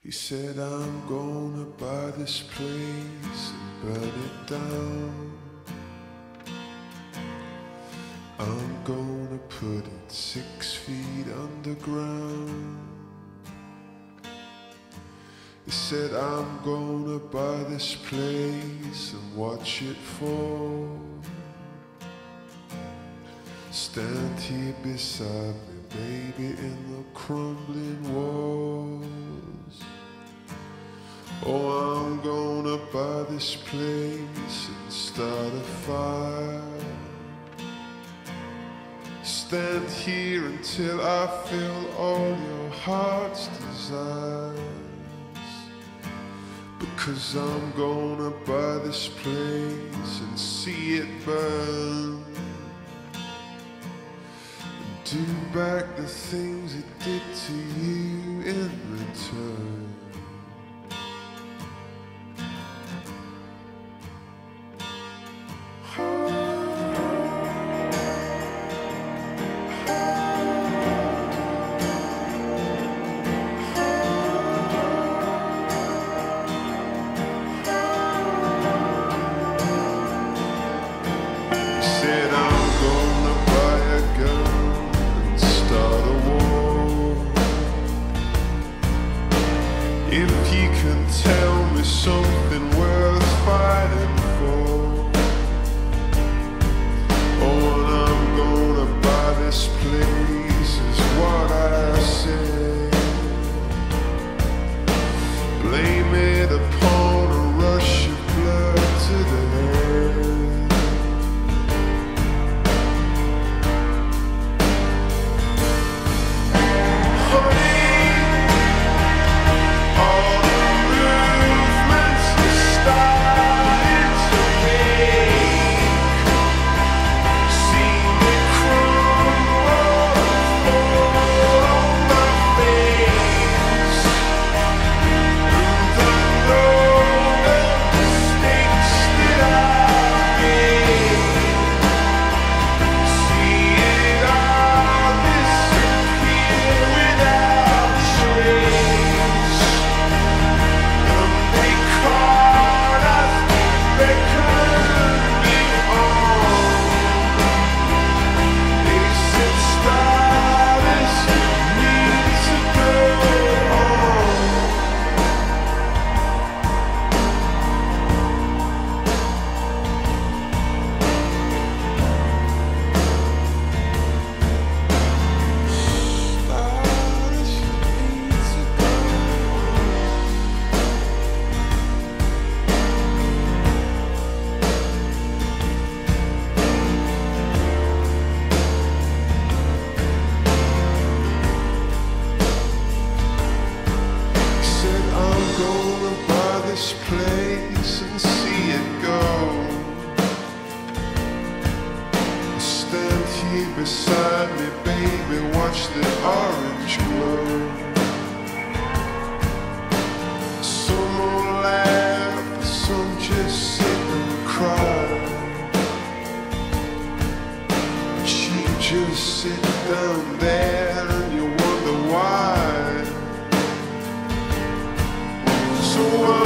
He said, I'm gonna buy this place and burn it down. I'm gonna put it 6 feet underground. He said, I'm gonna buy this place and watch it fall. Stand here beside me, baby, in the crumbling walls. Oh, I'm gonna buy this place and start a fire. Stand here until I fill all your heart's desires. Because I'm gonna buy this place and see it burn, and do back the things it did to you in return. If you can tell me something worth fighting for, oh, and I'm gonna buy this place is what I say. Blame it upon a rush of blood to the head. This place and see it go. Stand here beside me, baby, watch the orange glow. Some will laugh, some just sit and cry. But you just sit down there and you wonder why. So